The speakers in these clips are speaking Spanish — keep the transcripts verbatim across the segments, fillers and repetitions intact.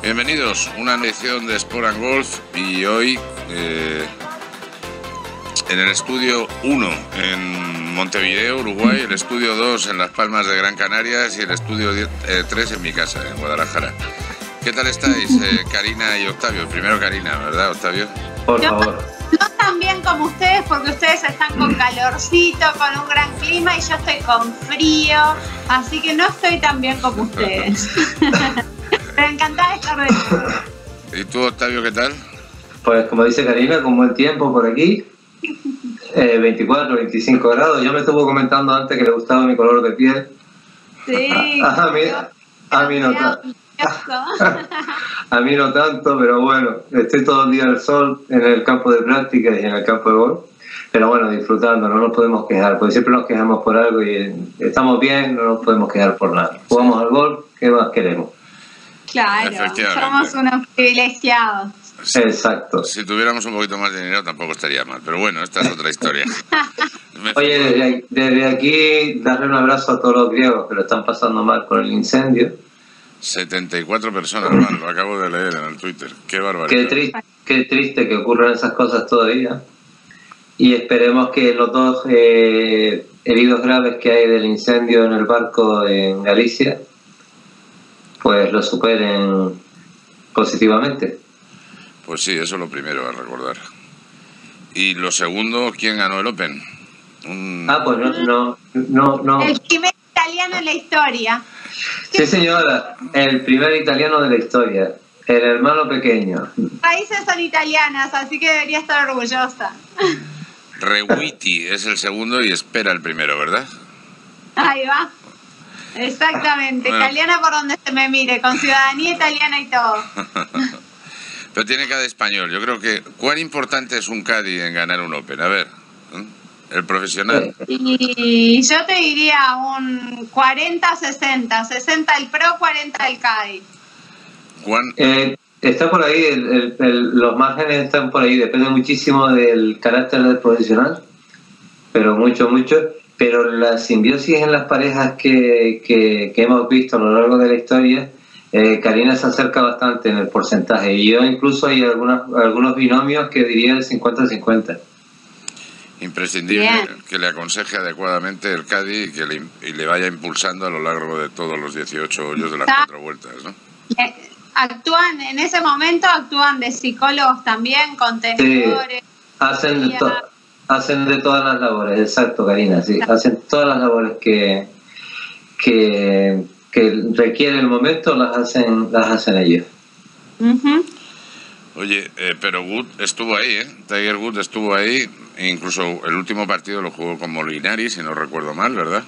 Bienvenidos, una edición de Sport and Golf y hoy eh, en el estudio uno en Montevideo, Uruguay, el estudio dos en Las Palmas de Gran Canaria y el estudio tres en mi casa, en Guadalajara. ¿Qué tal estáis, eh, Karina y Octavio? Primero Karina, ¿verdad, Octavio? Por favor. No tan bien como ustedes, porque ustedes están con calorcito, con un gran clima y yo estoy con frío, así que no estoy tan bien como ustedes. Pero encantada de estar de nuevo. ¿Y tú, Octavio, qué tal? Pues como dice Karina, con buen tiempo por aquí, eh, veinticuatro, veinticinco grados. Yo me estuvo comentando antes que le gustaba mi color de piel. Sí. A, a, mí, a mí no tanto. A mí no tanto, pero bueno, estoy todo el día al sol en el campo de práctica y en el campo de golf. Pero bueno, disfrutando, no nos podemos quejar, porque siempre nos quejamos por algo y estamos bien, no nos podemos quejar por nada. Jugamos al golf, ¿qué más queremos? Claro, somos unos privilegiados. Sí, exacto. Si tuviéramos un poquito más de dinero tampoco estaría mal, pero bueno, esta es otra historia. Oye, desde, desde aquí darle un abrazo a todos los griegos que lo están pasando mal con el incendio. setenta y cuatro personas más, lo acabo de leer en el Twitter. Qué barbaridad. Qué triste, qué triste que ocurran esas cosas todavía. Y esperemos que los dos eh, heridos graves que hay del incendio en el barco en Galicia pues lo superen positivamente. Pues sí, eso es lo primero a recordar. Y lo segundo, ¿quién ganó el Open? Un... Ah, pues no, no, no, no. El primer italiano en la historia. Sí, señora, el primer italiano de la historia, el hermano pequeño. Raíces son italianas, así que debería estar orgullosa. Reguiti es el segundo y espera el primero, ¿verdad? Ahí va. Exactamente, Bueno. Italiana por donde se me mire, con ciudadanía italiana y todo. Pero tiene caddy español. Yo creo que... ¿Cuán importante es un caddy en ganar un Open? A ver, ¿eh? El profesional. Y yo te diría un cuarenta sesenta, sesenta el pro, cuarenta el caddy. ¿Cuán... Eh, está por ahí, el, el, el, los márgenes están por ahí, depende muchísimo del carácter del profesional, pero mucho, mucho. Pero la simbiosis en las parejas que, que, que hemos visto a lo largo de la historia, eh, Karina se acerca bastante en el porcentaje. Y yo incluso hay algunas, algunos binomios que diría el cincuenta cincuenta. Imprescindible. Bien. Que le aconseje adecuadamente el caddy y que le, y le vaya impulsando a lo largo de todos los dieciocho hoyos de las cuatro vueltas, ¿no? Eh, actúan, en ese momento actúan de psicólogos también, contenedores. Sí, hacen de todo. Hacen de todas las labores, exacto, Karina, sí, hacen todas las labores que, que, que requiere el momento, las hacen, las hacen ellos. Uh-huh. Oye, eh, pero Wood estuvo ahí, ¿eh? Tiger Woods estuvo ahí, e incluso el último partido lo jugó con Molinari, si no recuerdo mal, ¿verdad?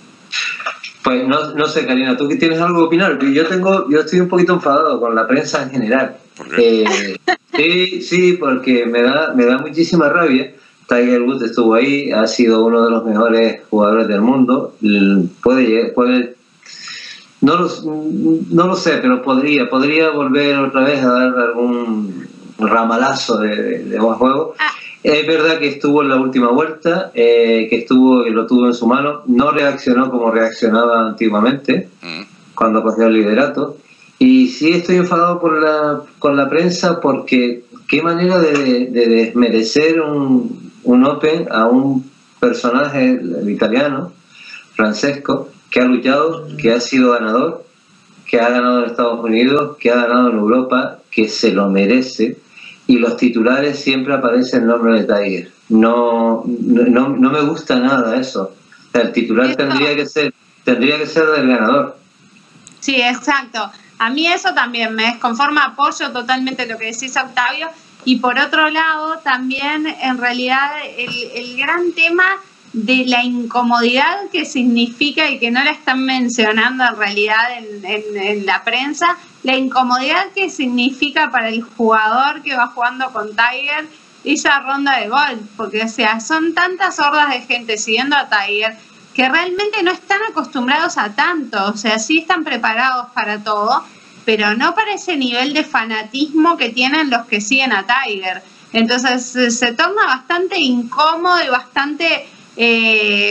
Pues no, no sé, Karina, ¿tú tienes algo que opinar? Yo tengo, yo estoy un poquito enfadado con la prensa en general. ¿Por qué? Eh, sí, sí, porque me da, me da muchísima rabia. Tiger Woods estuvo ahí, ha sido uno de los mejores jugadores del mundo. Puede, puede no lo, no lo sé, pero podría, podría volver otra vez a dar algún ramalazo de, de, de buen juego. Ah. Es verdad que estuvo en la última vuelta, eh, que estuvo, que lo tuvo en su mano, no reaccionó como reaccionaba antiguamente mm. cuando cogió el liderato. Y sí estoy enfadado por la, con la prensa porque qué manera de, de desmerecer un un Open a un personaje, el italiano, Francesco, que ha luchado, que ha sido ganador, que ha ganado en Estados Unidos, que ha ganado en Europa, que se lo merece, y los titulares siempre aparece el nombre de Tiger. No, no, no me gusta nada eso. O sea, el titular tendría que ser, tendría que ser del ganador. Sí, exacto. A mí eso también me desconforma, apoyo totalmente lo que decís, Octavio. Y por otro lado, también en realidad el, el gran tema de la incomodidad que significa y que no la están mencionando en realidad en, en, en la prensa, la incomodidad que significa para el jugador que va jugando con Tiger esa ronda de golf, porque o sea, son tantas hordas de gente siguiendo a Tiger que realmente no están acostumbrados a tanto, o sea, sí están preparados para todo, pero no para ese nivel de fanatismo que tienen los que siguen a Tiger. Entonces se torna bastante incómodo y bastante eh,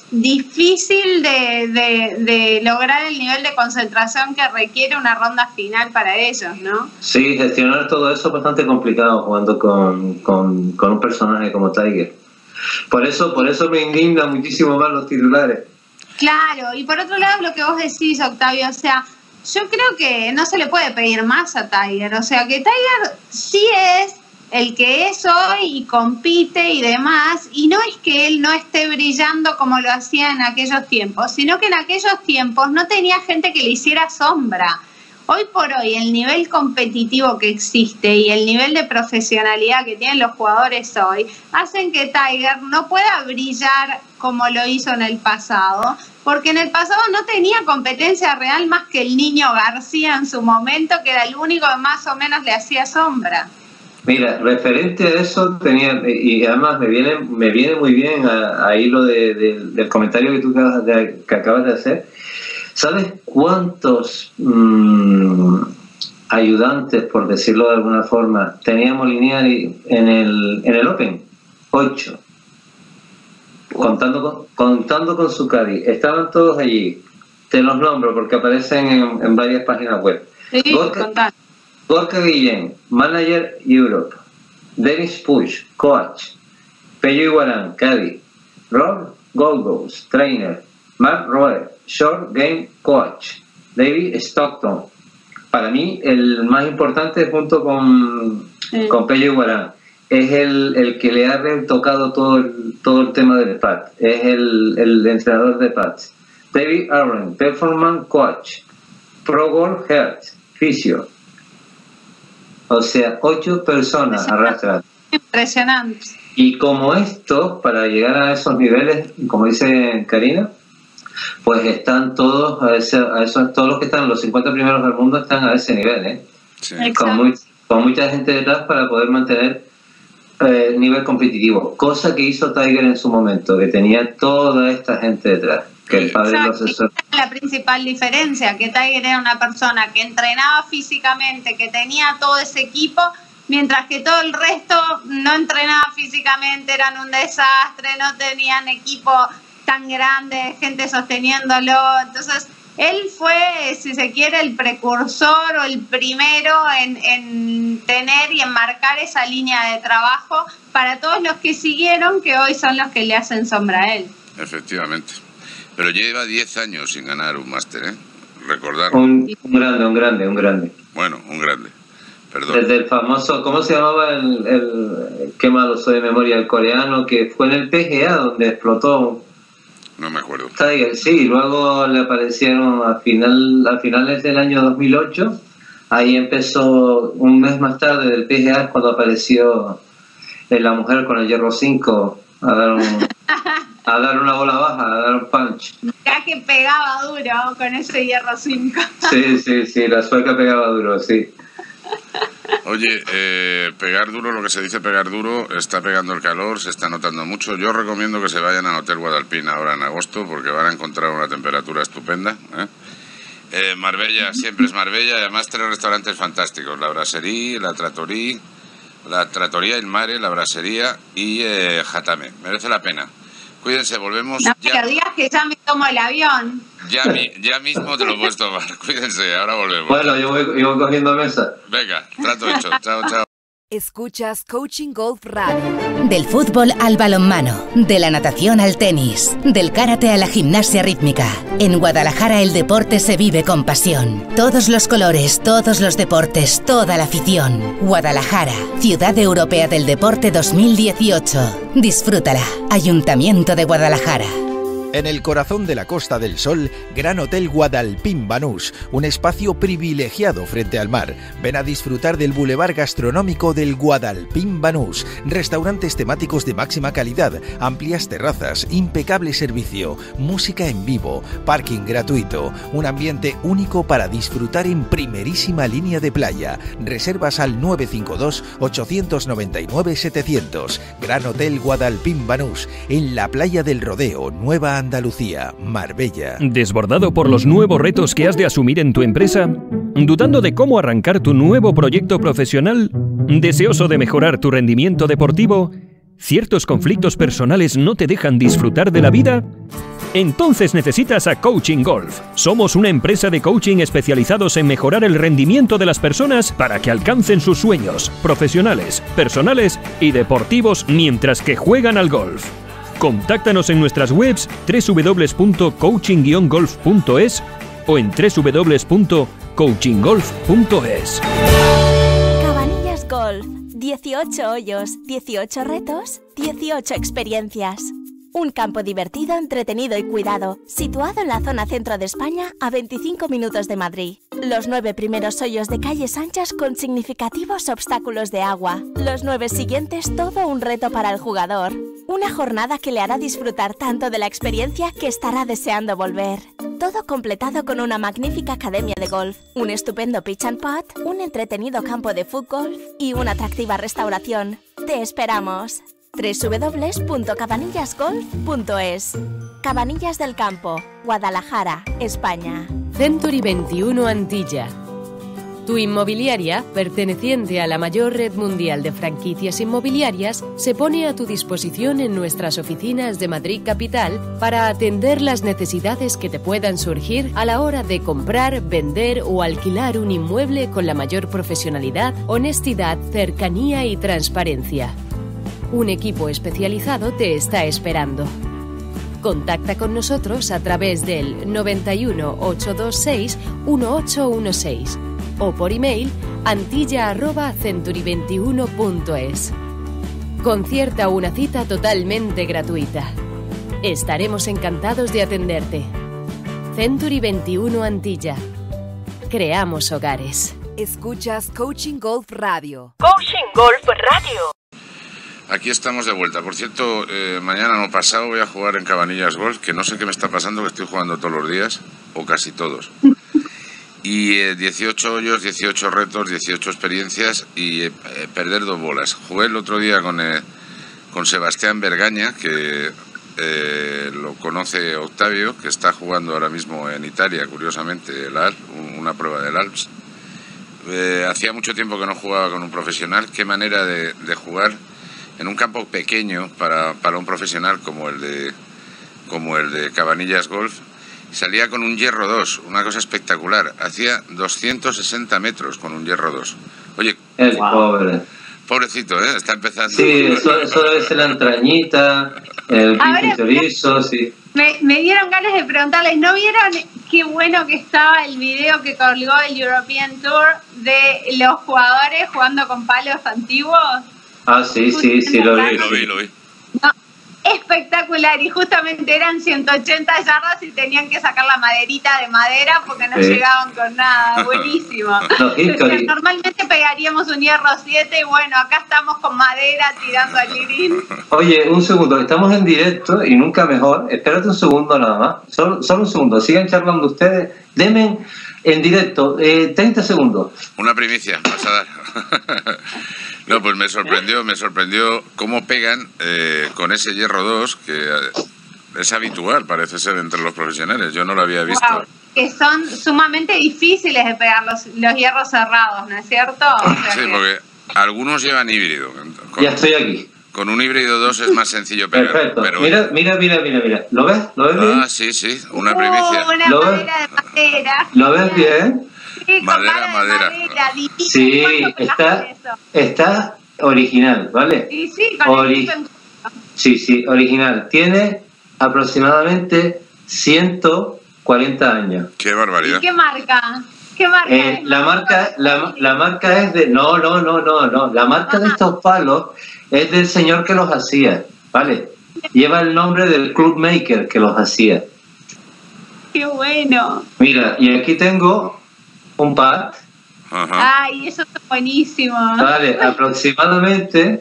difícil de, de, de lograr el nivel de concentración que requiere una ronda final para ellos, ¿no? Sí, gestionar todo eso es bastante complicado jugando con, con, con un personaje como Tiger. Por eso, por eso me indigna muchísimo más los titulares. Claro, y por otro lado lo que vos decís, Octavio, o sea, yo creo que no se le puede pedir más a Tiger, o sea, que Tiger sí es el que es hoy y compite y demás, y no es que él no esté brillando como lo hacía en aquellos tiempos, sino que en aquellos tiempos no tenía gente que le hiciera sombra. Hoy por hoy el nivel competitivo que existe y el nivel de profesionalidad que tienen los jugadores hoy hacen que Tiger no pueda brillar como lo hizo en el pasado, porque en el pasado no tenía competencia real más que el Niño García en su momento, que era el único que más o menos le hacía sombra. Mira, referente a eso, tenía, y además me viene me viene muy bien a, a hilo de, de, del comentario que tú acabas de, que acabas de hacer. ¿Sabes cuántos mmm, ayudantes, por decirlo de alguna forma, tenía Molinari en el, en el Open? Ocho. Contando con, contando con su caddy. Estaban todos allí. Te los nombro porque aparecen en, en varias páginas web. Sí, Gorka, Gorka Guillén, Manager Europe. Dennis Puig, Coach. Pello Iguarán, caddy. Rob Goldgoes, Trainer. Mark Roer, Short Game Coach. David Stockton. Para mí, el más importante junto con, sí. con Pello Iguarán. Es el, el que le ha retocado todo el, todo el tema del pad. Es el, el entrenador de pads. David Aaron, Performance Coach. Pro Golf Health, Fisio. O sea, ocho personas arrastran. Impresionante. Y como esto, para llegar a esos niveles, como dice Karina, pues están todos, a ese, a esos, todos los que están, los cincuenta primeros del mundo están a ese nivel, ¿eh? Sí. Con, muy, con mucha gente detrás para poder mantener eh, nivel competitivo, cosa que hizo Tiger en su momento, que tenía toda esta gente detrás, que el padre lo asesoró. La principal diferencia, que Tiger era una persona que entrenaba físicamente, que tenía todo ese equipo, mientras que todo el resto no entrenaba físicamente, eran un desastre, no tenían equipo tan grande, gente sosteniéndolo. Entonces él fue, si se quiere, el precursor o el primero en, en tener y enmarcar esa línea de trabajo para todos los que siguieron, que hoy son los que le hacen sombra a él. Efectivamente. Pero lleva diez años sin ganar un máster, ¿eh? Recordarlo. Un, un grande, un grande, un grande. Bueno, un grande. Perdón. Desde el famoso, ¿cómo se llamaba el, el qué malo soy de memoria, el coreano, que fue en el P G A donde explotó? No me acuerdo. Tiger, sí, luego le aparecieron a, final, a finales del año dos mil ocho. Ahí empezó un mes más tarde del P G A cuando apareció la mujer con el hierro cinco a dar, un, a dar una bola baja, a dar un punch. Ya que pegaba duro con ese hierro cinco. Sí, sí, sí, la sueca pegaba duro, sí. Oye, eh, pegar duro, lo que se dice pegar duro, está pegando el calor, se está notando mucho. Yo recomiendo que se vayan al Hotel Guadalpín ahora en agosto porque van a encontrar una temperatura estupenda, ¿eh? Eh, Marbella siempre es Marbella, además tres restaurantes fantásticos, la Brasserie, la Trattoria, la Trattoria Il Mare, la Brassería y eh, Jatame. Merece la pena. Cuídense, volvemos. No, ya. Pero digas que ya me tomo el avión. Ya, mi, ya mismo te lo puedes tomar. Cuídense, ahora volvemos. Bueno, yo voy, yo voy cogiendo mesa. Venga, trato hecho. Chao, chao. Escuchas Coaching Golf Radio. Del fútbol al balonmano, de la natación al tenis, del karate a la gimnasia rítmica. En Guadalajara el deporte se vive con pasión. Todos los colores, todos los deportes, toda la afición. Guadalajara, Ciudad Europea del Deporte dos mil dieciocho. Disfrútala. Ayuntamiento de Guadalajara. En el corazón de la Costa del Sol, Gran Hotel Guadalpín Banús, un espacio privilegiado frente al mar. Ven a disfrutar del bulevar gastronómico del Guadalpín Banús, restaurantes temáticos de máxima calidad, amplias terrazas, impecable servicio, música en vivo, parking gratuito, un ambiente único para disfrutar en primerísima línea de playa. Reservas al nueve cinco dos, ocho nueve nueve, setecientos. Gran Hotel Guadalpín Banús, en la playa del Rodeo, Nueva Andalucía, Marbella. ¿Desbordado por los nuevos retos que has de asumir en tu empresa? ¿Dudando de cómo arrancar tu nuevo proyecto profesional? ¿Deseoso de mejorar tu rendimiento deportivo? ¿Ciertos conflictos personales no te dejan disfrutar de la vida? Entonces necesitas a Coaching Golf. Somos una empresa de coaching especializados en mejorar el rendimiento de las personas para que alcancen sus sueños profesionales, personales y deportivos mientras que juegan al golf. Contáctanos en nuestras webs doble u doble u doble u punto coaching guion golf punto es o en doble u doble u doble u punto coaching golf punto es. Cabanillas Golf. dieciocho hoyos, dieciocho retos, dieciocho experiencias. Un campo divertido, entretenido y cuidado, situado en la zona centro de España, a veinticinco minutos de Madrid. Los nueve primeros hoyos de calles anchas con significativos obstáculos de agua. Los nueve siguientes, todo un reto para el jugador. Una jornada que le hará disfrutar tanto de la experiencia que estará deseando volver. Todo completado con una magnífica academia de golf, un estupendo pitch and putt, un entretenido campo de fútbol y una atractiva restauración. ¡Te esperamos! doble u doble u doble u punto cabanillas golf punto es. Cabanillas del Campo, Guadalajara, España. Century veintiuno Antilla. Tu inmobiliaria, perteneciente a la mayor red mundial de franquicias inmobiliarias, se pone a tu disposición en nuestras oficinas de Madrid Capital para atender las necesidades que te puedan surgir a la hora de comprar, vender o alquilar un inmueble con la mayor profesionalidad, honestidad, cercanía y transparencia. Un equipo especializado te está esperando. Contacta con nosotros a través del noventa y uno, ochocientos veintiséis, dieciocho dieciséis o por email antilla arroba century veintiuno punto es. Concierta una cita totalmente gratuita. Estaremos encantados de atenderte. Century veintiuno Antilla. Creamos hogares. Escuchas Coaching Golf Radio. Coaching Golf Radio. Aquí estamos de vuelta. Por cierto, eh, mañana no pasado voy a jugar en Cabanillas Golf, que no sé qué me está pasando, que estoy jugando todos los días, o casi todos. Y eh, dieciocho hoyos, dieciocho retos, dieciocho experiencias y eh, perder dos bolas. Jugué el otro día con, eh, con Sebastián Bergaña, que eh, lo conoce Octavio, que está jugando ahora mismo en Italia, curiosamente, el A L P, una prueba del Alps. Eh, hacía mucho tiempo que no jugaba con un profesional. Qué manera de, de jugar en un campo pequeño para, para un profesional como el de como el de Cabanillas Golf. Salía con un hierro dos, una cosa espectacular. Hacía doscientos sesenta metros con un hierro dos. Oye, el pobre. Pobrecito, ¿eh? Está empezando. Sí, eso, eso debe ser la entrañita, el bife chorizo, sí. Me, me dieron ganas de preguntarles, ¿no vieron qué bueno que estaba el video que colgó el European Tour de los jugadores jugando con palos antiguos? Ah, sí, sí, sí, lo vi. Lo vi, lo vi. No, espectacular, y justamente eran ciento ochenta yardas y tenían que sacar la maderita de madera porque no sí. llegaban con nada. Buenísimo. No, normalmente pegaríamos un hierro siete y bueno, acá estamos con madera tirando al green. Oye, un segundo, estamos en directo y nunca mejor. Espérate un segundo nada más, solo, solo un segundo, sigan charlando ustedes. Denme en directo eh, treinta segundos. Una primicia, vas a dar. No, pues me sorprendió, me sorprendió cómo pegan eh, con ese hierro dos, que es habitual, parece ser, entre los profesionales. Yo no lo había visto. Wow, que son sumamente difíciles de pegar los, los hierros cerrados, ¿no es cierto? O sea sí, que... porque algunos llevan híbrido. Con, ya estoy aquí. Con un híbrido dos es más sencillo pegar. Perfecto. Pero... Mira, mira, mira, mira, mira. ¿Lo ves? ¿Lo ves bien? Ah, sí, sí, una primicia. Uh, una ¿Lo madera ves? De madera. ¿Lo ves bien? Sí, madera, madera. madera sí, está, está original, ¿vale? Sí, sí, con Ori el... sí, sí, original. Tiene aproximadamente ciento cuarenta años. ¡Qué barbaridad! ¿Y qué marca? ¿Qué marca eh, es? La marca, la, la marca es de... No, no, no, no, no. La marca Ajá. de estos palos es del señor que los hacía, ¿vale? Lleva el nombre del club maker que los hacía. ¡Qué bueno! Mira, y aquí tengo un pad. Ajá. Ay, eso está buenísimo. Vale, aproximadamente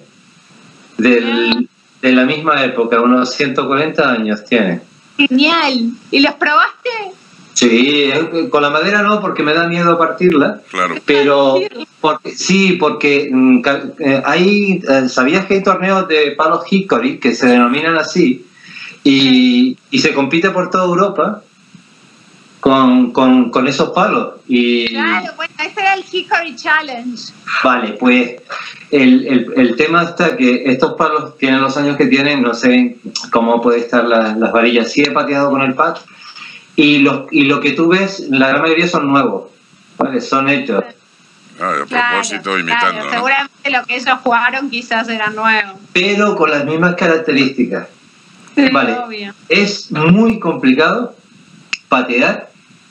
del, de la misma época, unos ciento cuarenta años tiene. Genial. ¿Y los probaste? Sí, con la madera no, porque me da miedo partirla. Claro. Pero porque, sí, porque hay, ¿sabías que hay torneos de palos hickory que se denominan así? Y, y se compite por toda Europa con, con, con esos palos. Y, claro, bueno, este era el Hickory Challenge. Vale, pues el, el, el tema está que estos palos tienen los años que tienen, no sé cómo puede estar la, las varillas. Sí he pateado con el pad y, los, y lo que tú ves, la gran mayoría son nuevos, ¿vale? Son hechos. Claro, de propósito, claro, imitando. Claro, ¿no? Seguramente lo que ellos jugaron quizás era nuevo. Pero con las mismas características. Sí, vale, obvio. Es muy complicado patear.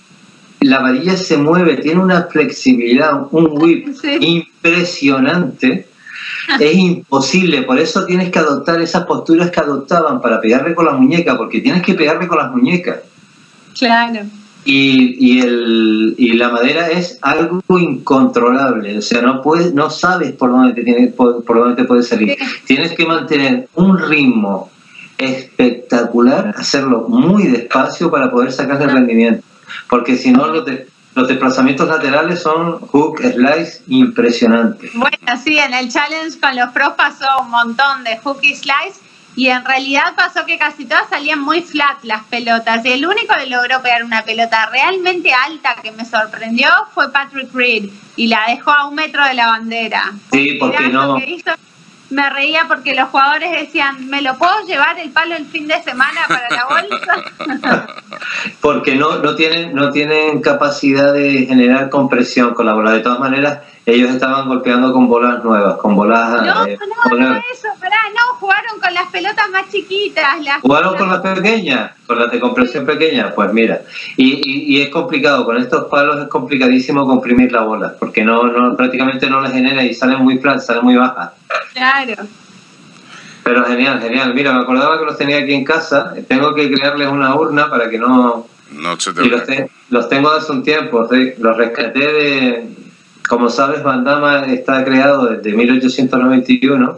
La varilla se mueve, tiene una flexibilidad, un whip sí. impresionante. Es imposible, por eso tienes que adoptar esas posturas que adoptaban para pegarle con las muñecas, porque tienes que pegarle con las muñecas. Claro. Y, y, el, y la madera es algo incontrolable, o sea, no puedes, no sabes por dónde te tiene, por, por dónde te puede salir. Sí. Tienes que mantener un ritmo espectacular, hacerlo muy despacio para poder sacar el rendimiento, porque si no los, de, los desplazamientos laterales son hook, slice impresionantes. Bueno, sí, en el challenge con los pros pasó un montón de hook y slice. Y en realidad pasó que casi todas salían muy flat las pelotas. Y el único que logró pegar una pelota realmente alta que me sorprendió fue Patrick Reed. Y la dejó a un metro de la bandera. Sí, porque no... Que hizo, me reía porque los jugadores decían, ¿me lo puedo llevar el palo el fin de semana para la bolsa? Porque no, no, tienen, no tienen capacidad de generar compresión con la bola. De todas maneras, ellos estaban golpeando con bolas nuevas, con bolas... No, eh, no, bolas... no eso, pará, no, jugaron con las pelotas más chiquitas. Las ¿Jugaron con las pequeñas? ¿Con las de compresión pequeña? Pues mira, y, y, y es complicado, con estos palos es complicadísimo comprimir la bola, porque no, no prácticamente no les genera y salen muy flat, salen muy bajas. Claro. Pero genial, genial. Mira, me acordaba que los tenía aquí en casa, tengo que crearles una urna para que no... No se te y los, te, los tengo hace un tiempo, los rescaté de... Como sabes, Van Damme está creado desde mil ochocientos noventa y uno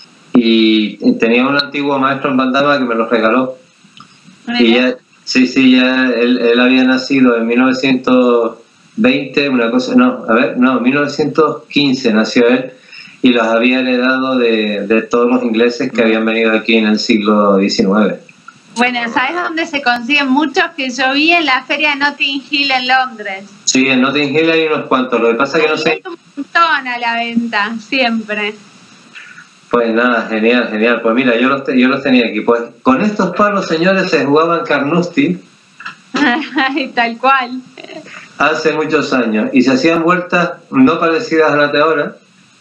y tenía un antiguo maestro en Van Damme que me los regaló. Y ya, sí, sí, ya él, él había nacido en mil novecientos veinte, una cosa, no, a ver, no, mil novecientos quince nació él y los había heredado de, de todos los ingleses que habían venido aquí en el siglo diecinueve. Bueno, ¿sabes dónde se consiguen muchos? Que yo vi en la feria de Notting Hill en Londres. Sí, en Notting Hill hay unos cuantos, lo que pasa es que no sé... Hay un montón a la venta, siempre. Pues nada, genial, genial. Pues mira, yo los, te, yo los tenía aquí. Pues con estos palos, señores, se jugaban Carnoustie. Tal cual. Hace muchos años. Y se hacían vueltas no parecidas a las de ahora,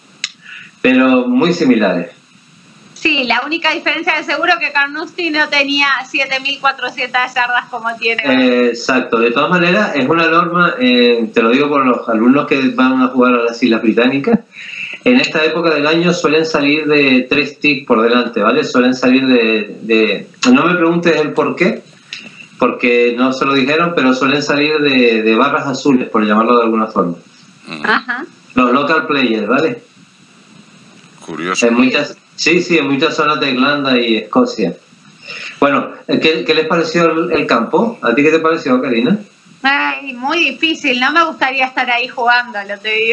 pero muy similares. Sí, la única diferencia es seguro que Carnoustie no tenía siete mil cuatrocientas yardas como tiene. Eh, exacto. De todas maneras, es una norma, eh, te lo digo por los alumnos que van a jugar a las Islas Británicas, en esta época del año suelen salir de tres ticks por delante, ¿vale? Suelen salir de, de... No me preguntes el por qué, porque no se lo dijeron, pero suelen salir de, de barras azules, por llamarlo de alguna forma. Ajá. Los local players, ¿vale? Curioso. En muchas... Sí, sí, en muchas zonas de Irlanda y Escocia. Bueno, ¿qué, qué les pareció el, el campo? ¿A ti qué te pareció, Karina? Ay, muy difícil. No me gustaría estar ahí jugando, lo te digo.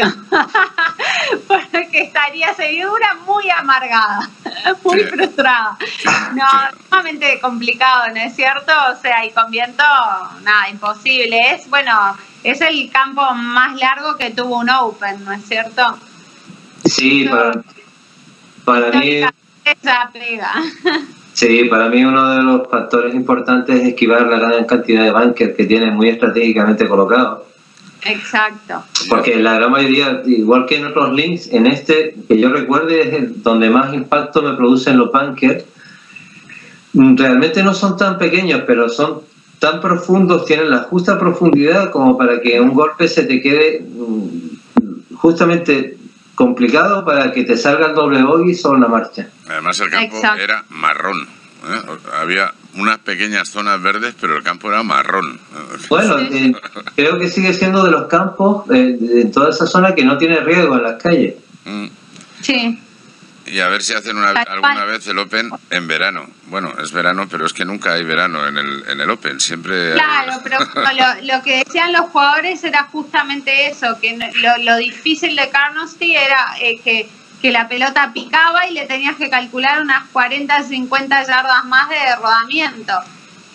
Porque estaría segura muy amargada, muy sí. frustrada. No, sumamente complicado, ¿no es cierto? O sea, y con viento, nada, imposible. Es, bueno, es el campo más largo que tuvo un Open, ¿no es cierto? Sí, Yo, para... Para mí, esa pega. Sí, para mí uno de los factores importantes es esquivar la gran cantidad de bunkers que tiene muy estratégicamente colocados. Exacto. Porque la gran mayoría, igual que en otros links, en este, que yo recuerde, es el donde más impacto me producen los bunkers. Realmente no son tan pequeños, pero son tan profundos, tienen la justa profundidad como para que un golpe se te quede justamente complicado para que te salga el doble bogey sobre la marcha. Además el campo Exacto. era marrón, ¿eh? Había unas pequeñas zonas verdes, pero el campo era marrón. Bueno, eh, creo que sigue siendo de los campos eh, en toda esa zona que no tiene riesgo en las calles. Mm. Sí. Y a ver si hacen una, alguna vez el Open en verano. Bueno, es verano, pero es que nunca hay verano en el, en el Open. Siempre Claro, hay... pero lo, lo que decían los jugadores era justamente eso, que lo, lo difícil de Carnoustie era eh, que, que la pelota picaba y le tenías que calcular unas cuarenta, cincuenta yardas más de rodamiento.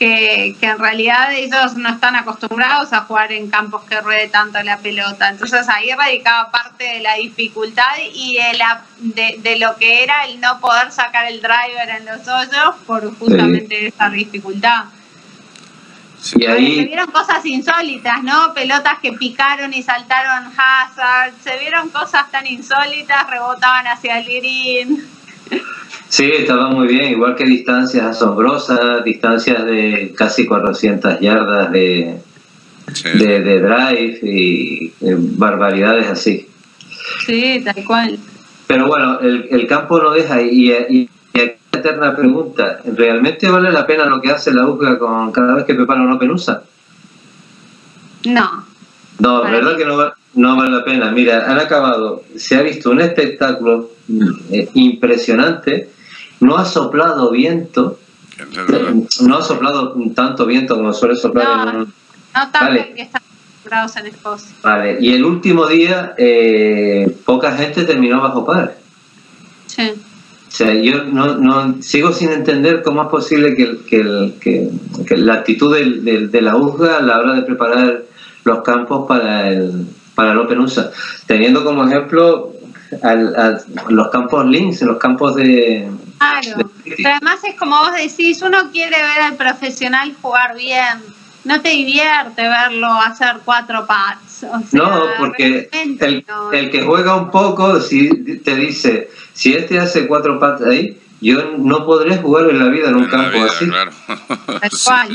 que, que en realidad ellos no están acostumbrados a jugar en campos que ruede tanto la pelota. Entonces ahí radicaba parte de la dificultad y de, la, de, de lo que era el no poder sacar el driver en los hoyos por justamente sí. esa dificultad. Sí, y ahí... Se vieron cosas insólitas, ¿no? Pelotas que picaron y saltaron hazard, se vieron cosas tan insólitas, rebotaban hacia el green. Sí, estaba muy bien, igual que distancias asombrosas, distancias de casi cuatrocientas yardas de, sí. de, de drive y eh, barbaridades así. Sí, tal cual. Pero bueno, el, el campo no deja y, y, y aquí la eterna pregunta, ¿realmente vale la pena lo que hace la U C A con cada vez que prepara un Open U S A? No. No, verdad que no, no vale la pena. Mira, han acabado, se ha visto un espectáculo eh, impresionante. No ha soplado viento, no ha soplado tanto viento como suele soplar no, en un... No tanto vale. que están acostumbrados en Escocia. Vale, y el último día eh, poca gente terminó bajo par. Sí. O sea, yo no, no sigo sin entender cómo es posible que, que, que, que la actitud del, del, de la U C A a la hora de preparar los campos para el, para el Open U S A, teniendo como ejemplo al, a los campos links, los campos de... Claro, pero además es como vos decís, uno quiere ver al profesional jugar bien, no te divierte verlo hacer cuatro pads. O sea, no, porque el, no. el que juega un poco si te dice, si este hace cuatro pads ahí, yo no podré jugar en la vida en un en campo vida, así. Claro. Tal cual.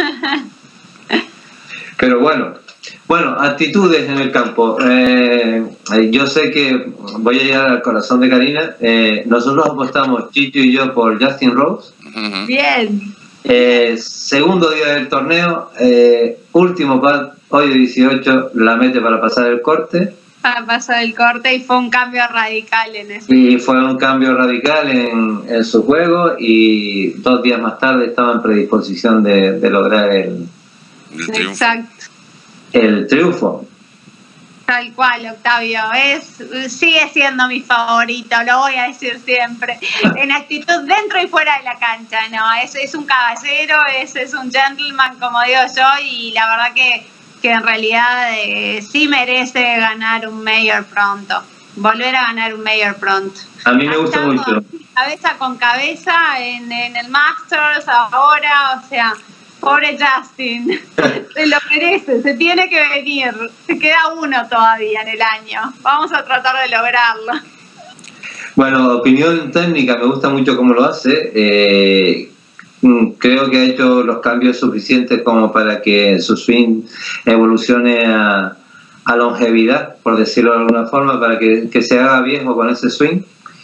Pero bueno, bueno, actitudes en el campo. Eh, yo sé que voy a llegar al corazón de Karina. Eh, nosotros apostamos, Chicho y yo, por Justin Rose. Uh-huh. Bien. Eh, segundo día del torneo, eh, último pad, hoy dieciocho, la mete para pasar el corte. Para pasar el corte y fue un cambio radical en eso. Y fue un cambio radical en, en su juego y dos días más tarde estaba en predisposición de, de lograr el, el triunfo. Exacto. El triunfo. Tal cual, Octavio, es sigue siendo mi favorito, lo voy a decir siempre, en actitud dentro y fuera de la cancha, no, es, es un caballero, es, es un gentleman, como digo yo, y la verdad que, que en realidad eh, sí merece ganar un Mayor pronto, volver a ganar un Mayor pronto. A mí me gusta Estamos mucho. Cabeza con cabeza en, en el Masters ahora, o sea... Pobre Justin, se lo merece, se tiene que venir, se queda uno todavía en el año, vamos a tratar de lograrlo. Bueno, opinión técnica, me gusta mucho cómo lo hace, eh, creo que ha hecho los cambios suficientes como para que su swing evolucione a, a longevidad, por decirlo de alguna forma, para que, que se haga viejo con ese swing.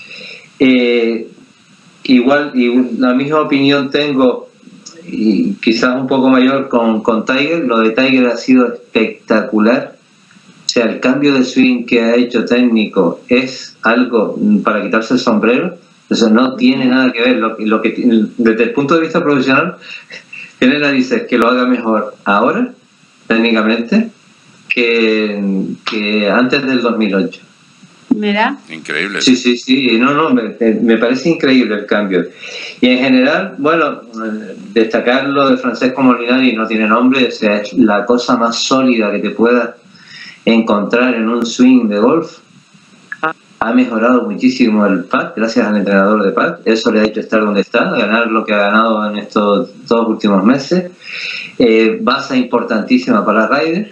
Eh, igual, y la misma opinión tengo, y quizás un poco mayor con, con Tiger. Lo de Tiger ha sido espectacular, o sea, el cambio de swing que ha hecho técnico es algo para quitarse el sombrero, eso no tiene nada que ver, lo, lo que desde el punto de vista profesional tiene narices que lo haga mejor ahora, técnicamente, que, que antes del dos mil ocho. Mira. Increíble. Sí, sí, sí, no, no, me, me parece increíble el cambio. Y en general, bueno, destacar lo de Francesco Molinari no tiene nombre, o sea, es la cosa más sólida que te puedas encontrar en un swing de golf. Ha mejorado muchísimo el pad, gracias al entrenador de pad, eso le ha hecho estar donde está, ganar lo que ha ganado en estos dos últimos meses. Eh, base importantísima para Ryder.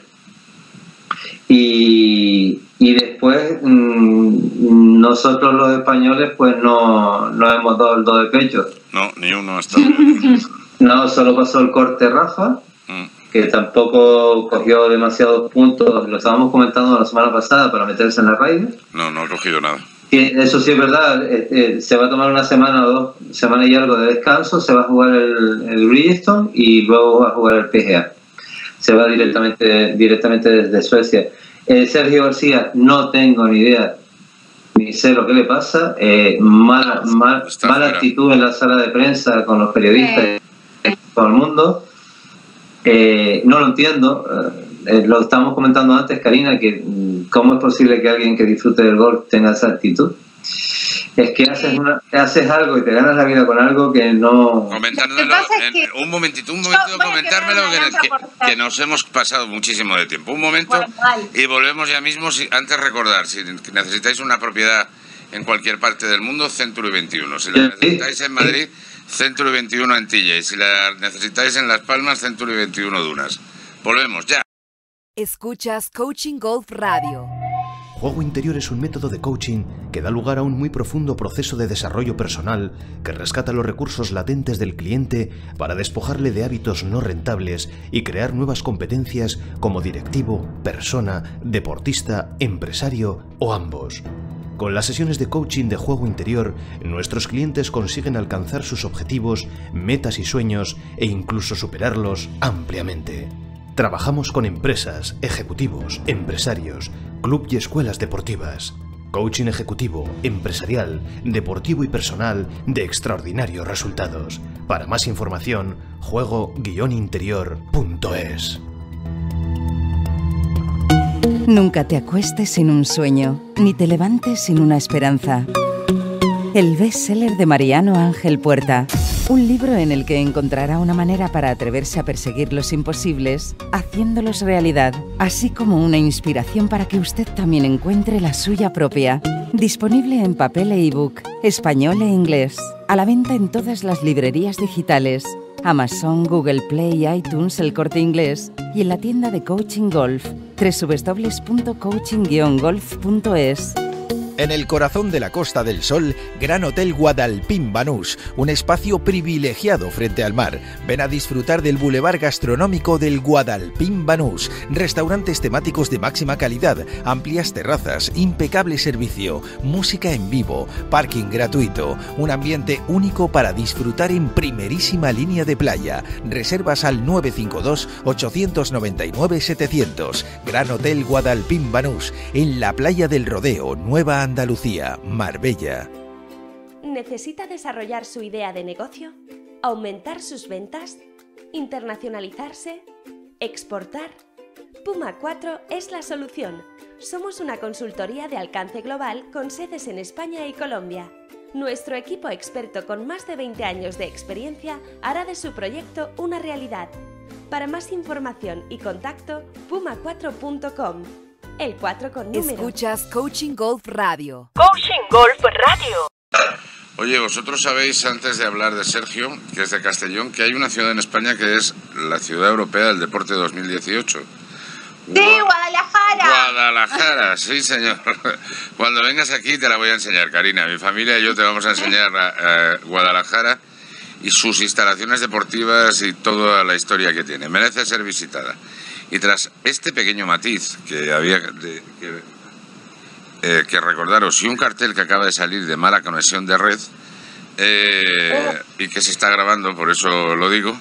Y, y después mmm, nosotros los españoles pues no, no hemos dado el do de pecho. No, ni uno hasta ahora. No, solo pasó el corte Rafa, mm. que tampoco cogió demasiados puntos, lo estábamos comentando la semana pasada para meterse en la Ryder. No, no ha cogido nada. Y eso sí es verdad, eh, eh, se va a tomar una semana o dos, semana y algo de descanso, se va a jugar el, el Bridgestone y luego va a jugar el P G A. Se va directamente directamente desde Suecia. Eh, Sergio García, no tengo ni idea, ni sé lo que le pasa. Eh, mala mal, mala actitud en la sala de prensa con los periodistas y todo el mundo. Eh, no lo entiendo. Eh, lo estábamos comentando antes, Karina, que cómo es posible que alguien que disfrute del golf tenga esa actitud. es que haces, una, haces algo y te ganas la vida con algo que no... Comentármelo, en, que un momentito, un momentito, comentármelo, que, que, que nos hemos pasado muchísimo de tiempo. Un momento, bueno, vale. Y volvemos ya mismo. Si, antes recordar, si necesitáis una propiedad en cualquier parte del mundo, Century veintiuno. Si la necesitáis en Madrid, Century veintiuno Antilla. Y si la necesitáis en Las Palmas, Century veintiuno Dunas. Volvemos, ya. Escuchas Coaching Golf Radio. Juego Interior es un método de coaching que da lugar a un muy profundo proceso de desarrollo personal que rescata los recursos latentes del cliente para despojarle de hábitos no rentables y crear nuevas competencias como directivo, persona, deportista, empresario o ambos. Con las sesiones de coaching de Juego Interior, nuestros clientes consiguen alcanzar sus objetivos, metas y sueños e incluso superarlos ampliamente. Trabajamos con empresas, ejecutivos, empresarios, club y escuelas deportivas. Coaching ejecutivo, empresarial, deportivo y personal de extraordinarios resultados. Para más información, juego guion interior punto es. Nunca te acuestes sin un sueño, ni te levantes sin una esperanza. El bestseller de Mariano Ángel Puerta. Un libro en el que encontrará una manera para atreverse a perseguir los imposibles, haciéndolos realidad, así como una inspiración para que usted también encuentre la suya propia. Disponible en papel e ebook, español e inglés. A la venta en todas las librerías digitales, Amazon, Google Play, iTunes, El Corte Inglés y en la tienda de Coaching Golf, doble u doble u doble u punto coaching guion golf punto es. En el corazón de la Costa del Sol, Gran Hotel Guadalpín Banús, un espacio privilegiado frente al mar. Ven a disfrutar del bulevar gastronómico del Guadalpín Banús, restaurantes temáticos de máxima calidad, amplias terrazas, impecable servicio, música en vivo, parking gratuito, un ambiente único para disfrutar en primerísima línea de playa. Reservas al nueve cinco dos, ocho nueve nueve, setecientos. Gran Hotel Guadalpín Banús, en la playa del Rodeo, Nueva Andalucía, Marbella. ¿Necesita desarrollar su idea de negocio? ¿Aumentar sus ventas? ¿Internacionalizarse? ¿Exportar? Puma cuatro es la solución. Somos una consultoría de alcance global con sedes en España y Colombia. Nuestro equipo experto con más de veinte años de experiencia hará de su proyecto una realidad. Para más información y contacto, puma cuatro punto com. El cuatro con número. Escuchas Coaching Golf Radio. Coaching Golf Radio. Oye, vosotros sabéis, antes de hablar de Sergio, que es de Castellón, que hay una ciudad en España que es la Ciudad Europea del Deporte dos mil dieciocho. Sí, Guadalajara. Guadalajara, sí, señor. Cuando vengas aquí te la voy a enseñar, Karina. Mi familia y yo te vamos a enseñar a, a Guadalajara y sus instalaciones deportivas y toda la historia que tiene. Merece ser visitada. Y tras este pequeño matiz que había de, que, eh, que recordaros, y un cartel que acaba de salir de mala conexión de red, eh, y que se está grabando, por eso lo digo,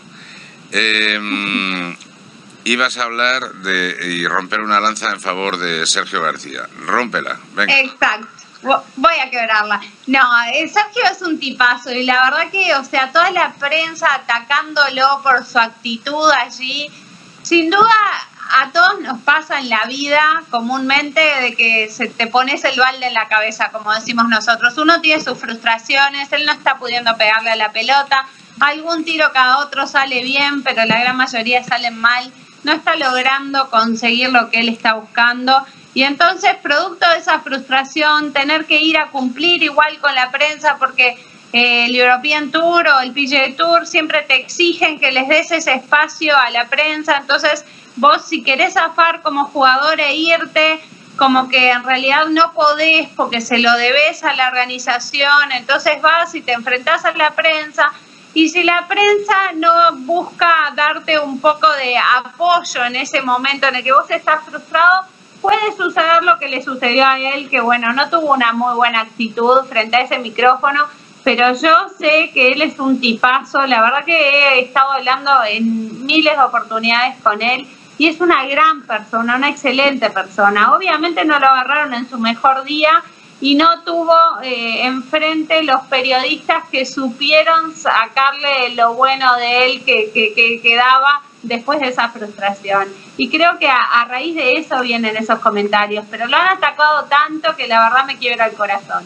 eh, ibas a hablar de y romper una lanza en favor de Sergio García. Rómpela, venga. Exacto. Voy a quebrarla. No, Sergio es un tipazo y la verdad que, o sea, toda la prensa atacándolo por su actitud allí, sin duda a todos nos pasa en la vida comúnmente de que se te pones el balde en la cabeza, como decimos nosotros. Uno tiene sus frustraciones, él no está pudiendo pegarle a la pelota, algún tiro cada otro sale bien, pero la gran mayoría salen mal, no está logrando conseguir lo que él está buscando. Y entonces, producto de esa frustración, tener que ir a cumplir igual con la prensa, porque eh, el European Tour o el P G A Tour siempre te exigen que les des ese espacio a la prensa. Entonces, vos si querés zafar como jugador e irte, como que en realidad no podés porque se lo debes a la organización. Entonces vas y te enfrentás a la prensa. Y si la prensa no busca darte un poco de apoyo en ese momento en el que vos estás frustrado, puede suceder lo que le sucedió a él, que bueno, no tuvo una muy buena actitud frente a ese micrófono, pero yo sé que él es un tipazo. La verdad que he estado hablando en miles de oportunidades con él y es una gran persona, una excelente persona. Obviamente no lo agarraron en su mejor día y no tuvo eh, enfrente los periodistas que supieron sacarle lo bueno de él que, que, que, que daba después de esa frustración. Y creo que a, a raíz de eso vienen esos comentarios, pero lo han atacado tanto que la verdad me quiebra el corazón.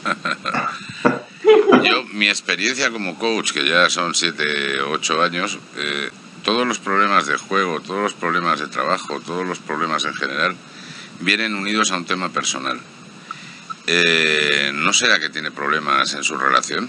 Yo, mi experiencia como coach, que ya son siete, ocho años, eh, todos los problemas de juego, todos los problemas de trabajo, todos los problemas en general, vienen unidos a un tema personal. Eh, ¿No será que tiene problemas en su relación?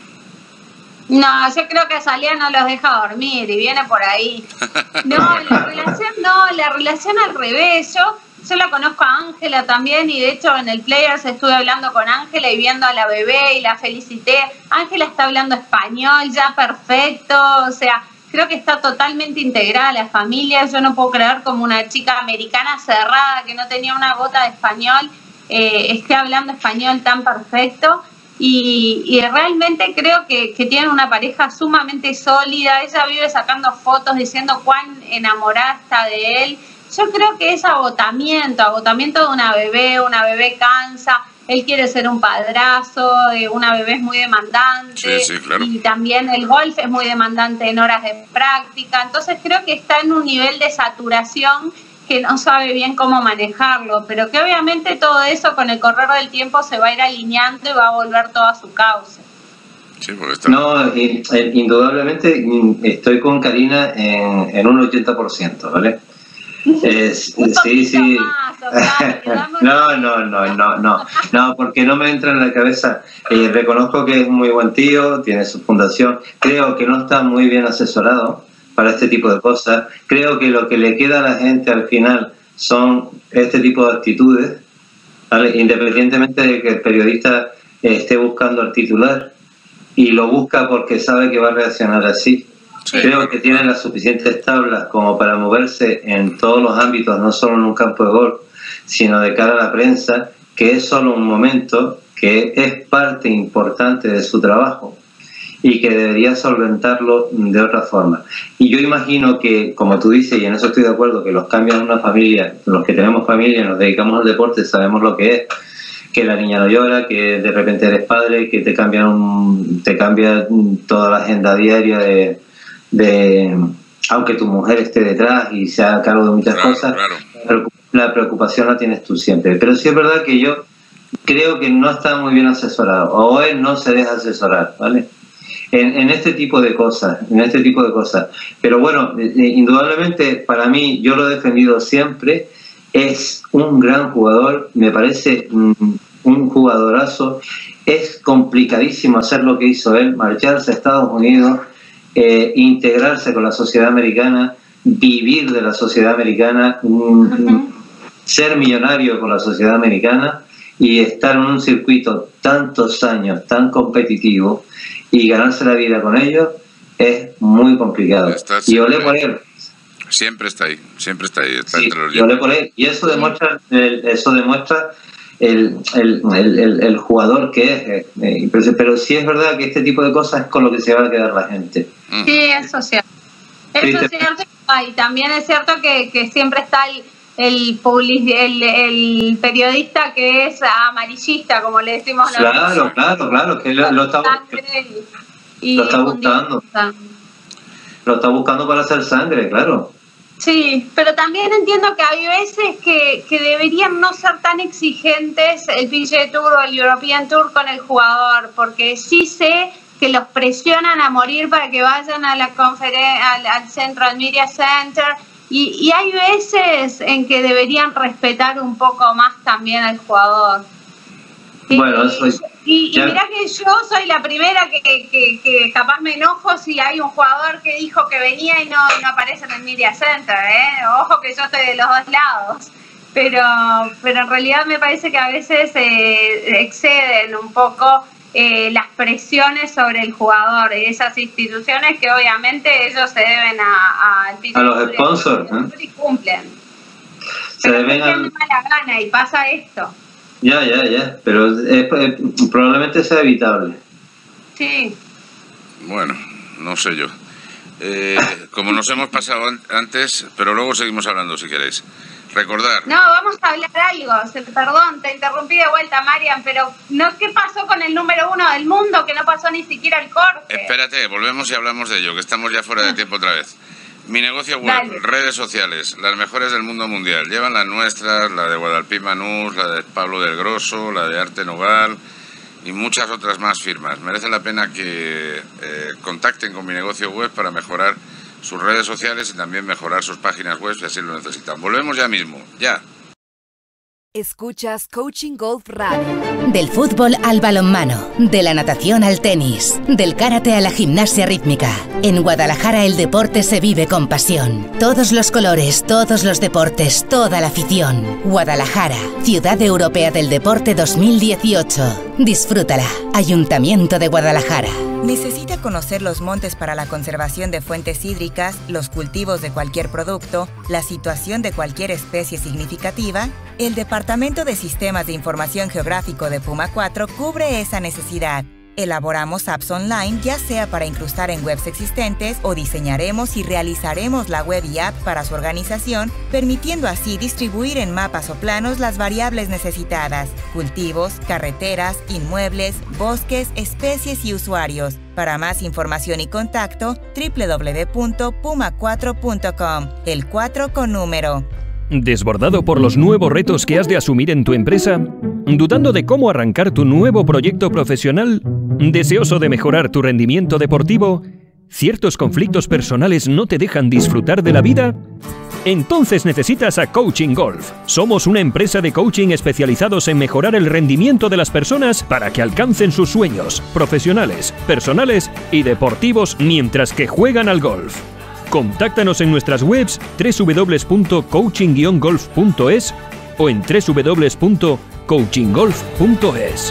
No, yo creo que Salía no los deja dormir y viene por ahí. No, la relación no, la relación al revés. Yo, yo la conozco a Ángela también y de hecho en el Players estuve hablando con Ángela y viendo a la bebé y la felicité. Ángela está hablando español ya perfecto, o sea, creo que está totalmente integrada a la familia. Yo no puedo creer como una chica americana cerrada que no tenía una gota de español eh, esté hablando español tan perfecto. Y, y realmente creo que, que tienen una pareja sumamente sólida. Ella vive sacando fotos diciendo cuán enamorada está de él. Yo creo que es agotamiento, agotamiento de una bebé, una bebé cansa, él quiere ser un padrazo, una bebé es muy demandante, sí, sí, claro. Y también el golf es muy demandante en horas de práctica, entonces creo que está en un nivel de saturación que no sabe bien cómo manejarlo, pero que obviamente todo eso con el correr del tiempo se va a ir alineando y va a volver todo a su cauce. Sí, porque está... No, indudablemente estoy con Karina en, en un ochenta por ciento, ¿vale? Es, sí, sí. Más, Octavio, no, no, no, no, no, no, porque no me entra en la cabeza. Eh, reconozco que es muy buen tío, tiene su fundación. Creo que no está muy bien asesorado para este tipo de cosas. Creo que lo que le queda a la gente al final son este tipo de actitudes, ¿vale? Independientemente de que el periodista eh, esté buscando al titular y lo busca porque sabe que va a reaccionar así. Sí. Creo que tiene las suficientes tablas como para moverse en todos los ámbitos, no solo en un campo de golf, sino de cara a la prensa, que es solo un momento, que es parte importante de su trabajo y que debería solventarlo de otra forma. Y yo imagino que, como tú dices, y en eso estoy de acuerdo, que los cambios en una familia, los que tenemos familia, nos dedicamos al deporte, sabemos lo que es, que la niña no llora, que de repente eres padre, que te cambian un, te cambia toda la agenda diaria de, de aunque tu mujer esté detrás y se haga cargo de muchas claro, cosas, claro. La preocupación la tienes tú siempre. Pero sí es verdad que yo creo que no está muy bien asesorado, o él no se deja asesorar, ¿vale? En, en este tipo de cosas, en este tipo de cosas. Pero bueno, eh, indudablemente para mí, yo lo he defendido siempre, es un gran jugador, me parece mm, un jugadorazo. Es complicadísimo hacer lo que hizo él, marcharse a Estados Unidos, eh, integrarse con la sociedad americana, vivir de la sociedad americana, mm, uh-huh. ser millonario con la sociedad americana y estar en un circuito tantos años, tan competitivo, y ganarse la vida con ellos es muy complicado. Y olé por él. Siempre está ahí, siempre está ahí, está sí, entre los y olé por él. Y eso demuestra, el, eso demuestra el, el, el, el, el jugador que es. Eh, pero, pero sí es verdad que este tipo de cosas es con lo que se va a quedar la gente. Sí, eso es cierto. Eso es cierto. Y también es cierto que, que siempre está el el, public, el el periodista que es amarillista, como le decimos claro, nosotros. Claro, claro, que lo, lo, está, y lo está buscando. Lo está buscando para hacer sangre, claro. Sí, pero también entiendo que hay veces que, que deberían no ser tan exigentes el P G A Tour o el European Tour con el jugador, porque sí sé que los presionan a morir para que vayan a la conferencia, al, al Central Media Center, y, y hay veces en que deberían respetar un poco más también al jugador. Bueno, eso es... Y, y mirá que yo soy la primera que, que, que capaz me enojo si hay un jugador que dijo que venía y no, no aparece en el Media Center, ¿eh? Ojo que yo estoy de los dos lados. Pero, pero en realidad me parece que a veces eh, exceden un poco eh, las presiones sobre el jugador y esas instituciones que obviamente ellos se deben a, a, a los sponsors, ¿eh? Y cumplen. Se pero deben a... mala gana y pasa esto. Ya, ya, ya, pero es, es, probablemente sea evitable. Sí. Bueno, no sé yo. Eh, como nos hemos pasado an antes, pero luego seguimos hablando si queréis. Recordar. No, vamos a hablar algo. Perdón, te interrumpí de vuelta, Marian, pero no, ¿qué pasó con el número uno del mundo que no pasó ni siquiera el corte? Espérate, volvemos y hablamos de ello, que estamos ya fuera de tiempo otra vez. Mi negocio web, Dale. Redes sociales, las mejores del mundo mundial. Llevan las nuestras, la de Guadalpín Banús, la de Pablo del Grosso, la de Arte Nogal y muchas otras más firmas. Merece la pena que eh, contacten con mi negocio web para mejorar sus redes sociales y también mejorar sus páginas web si así lo necesitan. Volvemos ya mismo, ya. Escuchas Coaching Golf Radio. Del fútbol al balonmano, de la natación al tenis, del karate a la gimnasia rítmica. En Guadalajara el deporte se vive con pasión. Todos los colores, todos los deportes, toda la afición. Guadalajara, Ciudad Europea del Deporte dos mil dieciocho. Disfrútala. Ayuntamiento de Guadalajara. ¿Necesita conocer los montes para la conservación de fuentes hídricas, los cultivos de cualquier producto, la situación de cualquier especie significativa? El Departamento de Sistemas de Información Geográfico de Puma cuatro cubre esa necesidad. Elaboramos apps online, ya sea para incrustar en webs existentes o diseñaremos y realizaremos la web y app para su organización, permitiendo así distribuir en mapas o planos las variables necesitadas: cultivos, carreteras, inmuebles, bosques, especies y usuarios. Para más información y contacto, doble u doble u doble u punto puma cuatro punto com, el cuatro con número. ¿Desbordado por los nuevos retos que has de asumir en tu empresa? ¿Dudando de cómo arrancar tu nuevo proyecto profesional? ¿Deseoso de mejorar tu rendimiento deportivo? ¿Ciertos conflictos personales no te dejan disfrutar de la vida? Entonces necesitas a Coaching Golf. Somos una empresa de coaching especializados en mejorar el rendimiento de las personas para que alcancen sus sueños profesionales, personales y deportivos mientras que juegan al golf. Contáctanos en nuestras webs doble u doble u doble u punto coaching guion golf punto es o en doble u doble u doble u punto coaching golf punto es.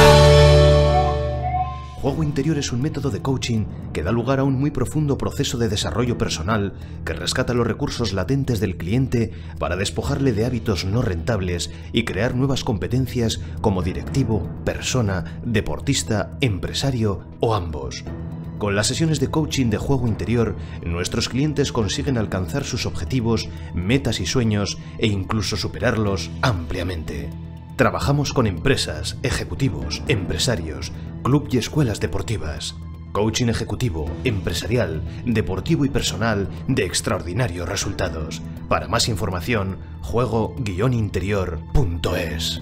Juego interior es un método de coaching que da lugar a un muy profundo proceso de desarrollo personal que rescata los recursos latentes del cliente para despojarle de hábitos no rentables y crear nuevas competencias como directivo, persona, deportista, empresario o ambos. Con las sesiones de coaching de juego interior, nuestros clientes consiguen alcanzar sus objetivos, metas y sueños e incluso superarlos ampliamente. Trabajamos con empresas, ejecutivos, empresarios, club y escuelas deportivas. Coaching ejecutivo, empresarial, deportivo y personal de extraordinarios resultados. Para más información, juego guion interior punto es.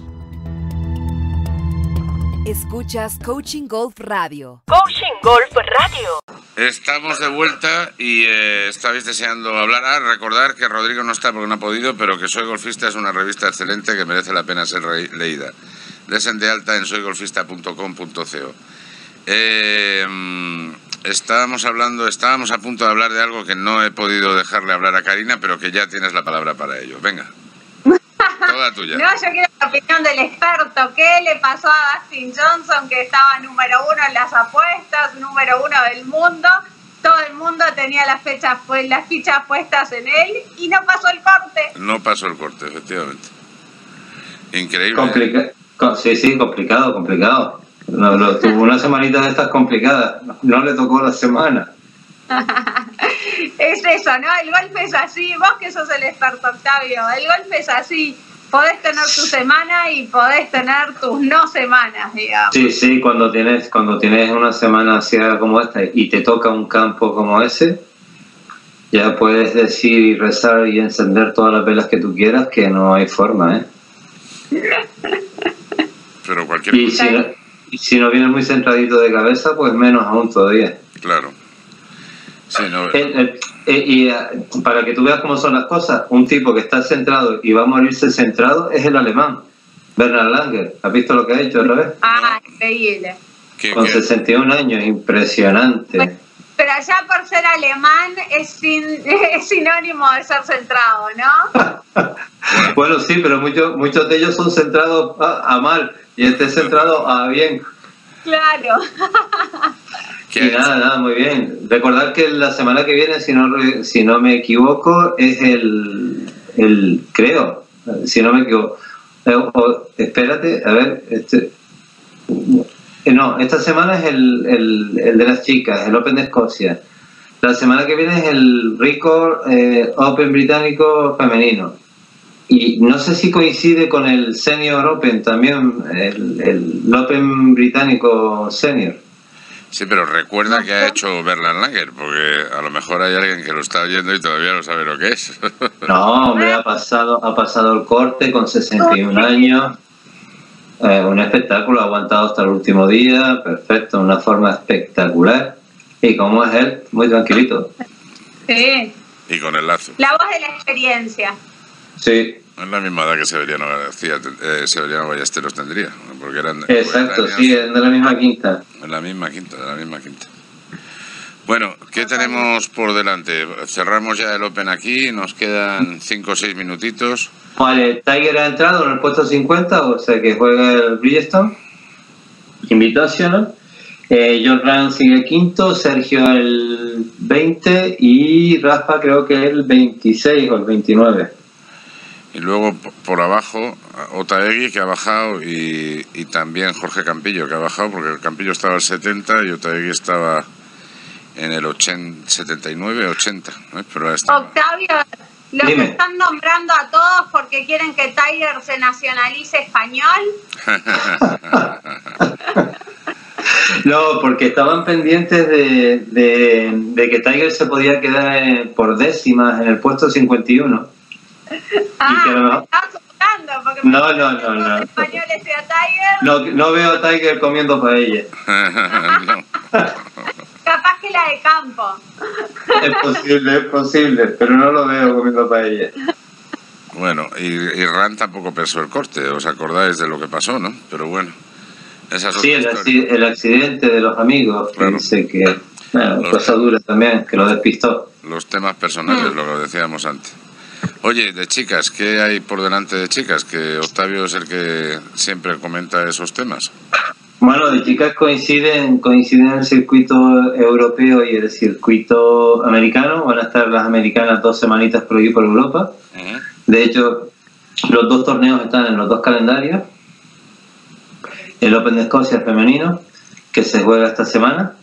Escuchas Coaching Golf Radio. Coaching Golf Radio. Estamos de vuelta y eh, estabais deseando hablar. Ah, recordar que Rodrigo no está porque no ha podido, pero que Soy Golfista es una revista excelente que merece la pena ser leída. Desen de alta en soy golfista punto com punto co. Eh, estábamos hablando, estábamos a punto de hablar de algo que no he podido dejarle hablar a Karina, pero que ya tienes la palabra para ello. Venga. Toda tuya. No, yo quiero la opinión del experto. ¿Qué le pasó a Dustin Johnson, que estaba número uno en las apuestas, número uno del mundo? Todo el mundo tenía las, fechas, pues, las fichas puestas en él y no pasó el corte. No pasó el corte, efectivamente. Increíble. Complica sí, sí, complicado, complicado. No, no, tuvo una semanita de estas complicadas. No le tocó la semana. Es eso, ¿no? El golf es así. Vos que sos el experto, Octavio, el golf es así. Podés tener tu semana y podés tener tus no semanas, digamos. Sí, sí, cuando tienes, cuando tienes una semana así como esta y te toca un campo como ese, ya puedes decir y rezar y encender todas las velas que tú quieras, que no hay forma, ¿eh? Pero cualquier y si, no, y si no vienes muy centradito de cabeza, pues menos aún todavía. Claro. Sí, no, el, el, el, y uh, para que tú veas cómo son las cosas, un tipo que está centrado y va a morirse centrado es el alemán, Bernard Langer. ¿Has visto lo que ha hecho otra vez? Ah, increíble. Con qué? sesenta y un años, impresionante. Pero, pero ya por ser alemán es, sin, es sinónimo de ser centrado, ¿no? Bueno, sí, pero muchos muchos de ellos son centrados a, a mal y este es centrado a bien. Claro. Y nada, nada, muy bien. Recordar que la semana que viene, si no si no me equivoco, es el, el creo, si no me equivoco. Eh, o, espérate, a ver, este, eh, no, esta semana es el, el, el de las chicas, el Open de Escocia. La semana que viene es el Record eh, Open británico femenino. y no sé si coincide con el Senior Open también, el, el Open británico Senior. Sí, pero recuerda que ha hecho Berland Langer, porque a lo mejor hay alguien que lo está oyendo y todavía no sabe lo que es. No, hombre, ha pasado, ha pasado el corte con sesenta y un años. Eh, un espectáculo, ha aguantado hasta el último día, perfecto, una forma espectacular. Y como es él, muy tranquilito. Sí. Y con el lazo. La voz de la experiencia. Sí. Es la misma edad que Severiano García, eh, Severiano Ballesteros tendría, porque eran... Exacto, sí, es de la misma quinta. En la misma quinta, de la misma quinta. Bueno, ¿qué tenemos por delante? Cerramos ya el Open aquí, nos quedan cinco o seis minutitos. Vale, Tiger ha entrado en el puesto cincuenta, o sea que juega el Bridgestone Invitational. Eh, John Ram sigue quinto, Sergio el veinte y Rafa creo que el veintiséis o el veintinueve. Y luego por abajo, Otaegui, que ha bajado, y, y también Jorge Campillo, que ha bajado, porque Campillo estaba al setenta y Otaegui estaba en el ochenta, setenta y nueve, ochenta. ¿eh? Pero está... Octavio, los Dime. están nombrando a todos porque quieren que Tiger se nacionalice español. No, porque estaban pendientes de, de, de que Tiger se podía quedar en- por décimas en el puesto cincuenta y uno. Ah, que a lo me mejor- estaba asustando porque No, me no, parece que no, los no. españoles sea Tiger. No, no veo a Tiger comiendo paella. No. Capaz que la de campo. Es posible, es posible, pero no lo veo comiendo paella. Bueno, y, y Ran tampoco pesó el corte, os acordáis de lo que pasó, ¿no? Pero bueno, esa es otra Sí, el, historia. acci- el accidente de los amigos, que Claro. dice que, bueno, Los- cosa dura también, que lo despistó. Los temas personales, lo que decíamos antes. Oye, de chicas, ¿qué hay por delante de chicas? Que Octavio es el que siempre comenta esos temas. Bueno, de chicas coinciden, coinciden el circuito europeo y el circuito americano. Van a estar las americanas dos semanitas por aquí por Europa. Ujú. De hecho, los dos torneos están en los dos calendarios. El Open de Escocia femenino, que se juega esta semana.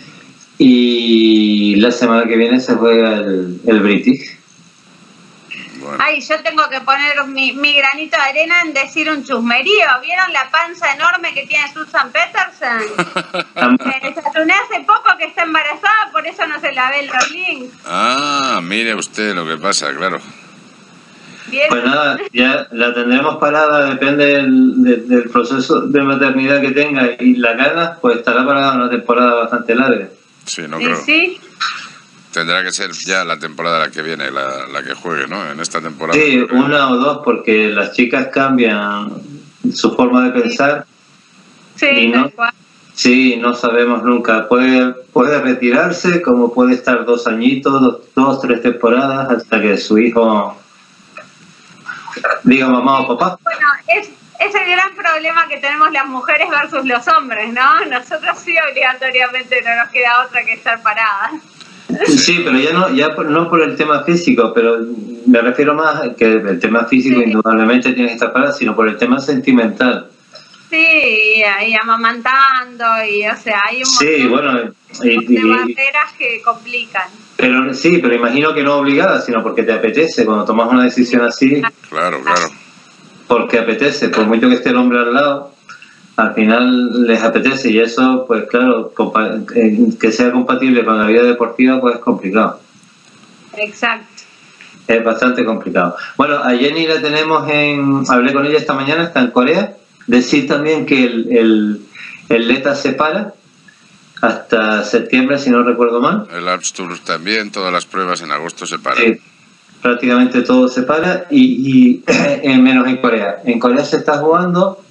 Y la semana que viene se juega el, el British. Bueno, Ay, yo tengo que poner mi, mi granito de arena en decir un chusmerío. ¿Vieron la panza enorme que tiene Susan Peterson? Me desayuné hace poco que está embarazada, por eso no se la ve en los links. ah, mire usted lo que pasa, claro. ¿Vieron? Pues nada, ya la tendremos parada, depende del, del- del proceso de maternidad que tenga y la gana, pues estará parada una temporada bastante larga. Sí, no ¿Y creo. sí? Tendrá que ser ya la temporada la que viene, la, la que juegue, ¿no? En esta temporada. Sí, creo. una o dos, porque las chicas cambian su forma de pensar. Sí, Y no- tal cual. Sí, no sabemos nunca. Puede, puede retirarse, como puede estar dos añitos, dos, dos, tres temporadas, hasta que su hijo diga mamá o papá. Bueno, es, es el gran problema que tenemos las mujeres versus los hombres, ¿no? Nosotros sí obligatoriamente no nos queda otra que estar paradas. Sí, pero ya no, ya por- no por el tema físico, pero me refiero más a que el tema físico Sí. indudablemente tiene que estar parado, sino por el tema sentimental. Sí, y, y amamantando, y o sea, hay un Sí, montón bueno, y- de y- barreras que complican. pero sí, pero imagino que no obligada, sino porque te apetece cuando tomas una decisión así, Claro, claro. porque apetece, por mucho que esté el hombre al lado, al final les apetece y eso, pues claro, compa- eh, que sea compatible con la vida deportiva, pues es complicado. Exacto. Es bastante complicado. Bueno, a Jenny la tenemos en... Hablé con ella esta mañana, está en Corea. Decir también que el, el, el Leta se para hasta septiembre, si no recuerdo mal. El Alps Tour también, todas las pruebas en agosto se paran. Sí, prácticamente todo se para, y, y en menos en Corea. En Corea se está jugando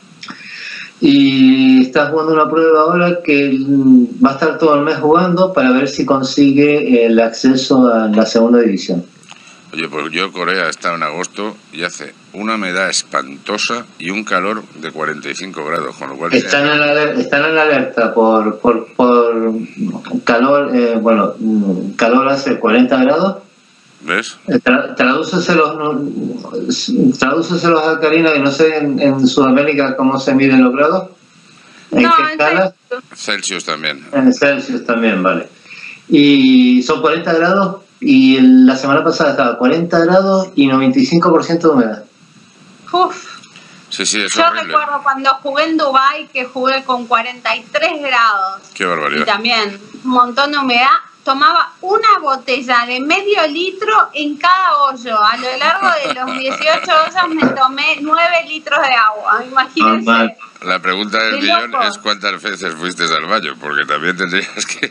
y está jugando una prueba ahora que mm, va a estar todo el mes jugando para ver si consigue el acceso a la segunda división. Oye, pues yo Corea he estado en agosto y hace una humedad espantosa y un calor de cuarenta y cinco grados, con lo cual... Están en alerta, están en alerta por, por, por calor, eh, bueno, mm, calor hace cuarenta grados. ¿Ves? Eh, Tra, tradúceselos, no, tradúceselos a Karina, que no sé en, en Sudamérica cómo se miden los grados. ¿En No, qué en escala? Celsius también. En Celsius también, vale. Y son cuarenta grados y la semana pasada estaba a cuarenta grados y noventa y cinco por ciento de humedad. Uf. Sí, sí, es Yo horrible. recuerdo cuando jugué en Dubái que jugué con cuarenta y tres grados. Qué barbaridad. Y también un montón de humedad. Tomaba una botella de medio litro en cada hoyo. A lo largo de los dieciocho hoyos me tomé nueve litros de agua. Imagínense. Normal. La pregunta del Qué millón loco. es cuántas veces fuiste al baño, porque también tendrías que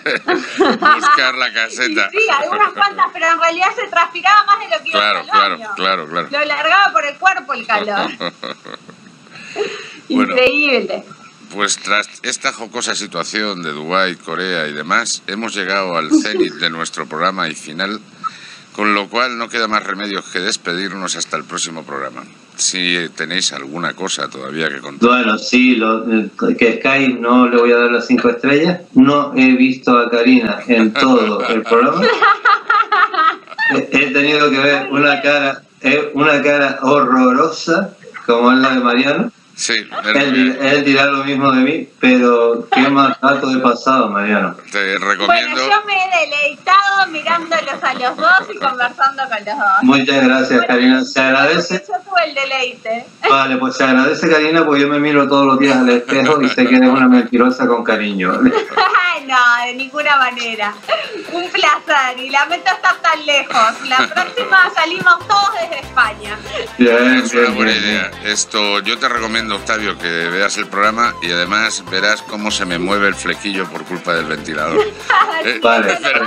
buscar la caseta. Sí, algunas cuantas, pero en realidad se transpiraba más de lo que iba Claro, al claro, baño. claro, claro. Lo largaba por el cuerpo el calor. Bueno. Increíble. Pues tras esta jocosa situación de Dubái, Corea y demás, hemos llegado al cenit de nuestro programa y final, con lo cual no queda más remedio que despedirnos hasta el próximo programa. Si tenéis alguna cosa todavía que contar. Bueno, sí, lo, que Sky no le voy a dar las cinco estrellas. No he visto a Karina en todo el programa. He, he tenido que ver una cara, eh, una cara horrorosa, como es la de Mariano. Sí, él, él dirá lo mismo de mí, pero qué más rato he pasado, Mariano. Te recomiendo. Bueno, yo me he deleitado mirándolos a los dos y conversando con los dos. Muchas gracias, Karina. Se agradece. Yo tuve el deleite. Vale, pues se agradece, Karina, porque yo me miro todos los días al espejo y sé que eres una mentirosa con cariño. No, de ninguna manera. Un placer y lamento estar tan lejos. La próxima salimos todos desde España. Bien, Es una bien, buena bien, idea. Esto, yo te recomiendo, Octavio, que veas el programa y además verás cómo se me mueve el flequillo por culpa del ventilador. Eh, Vale. pero-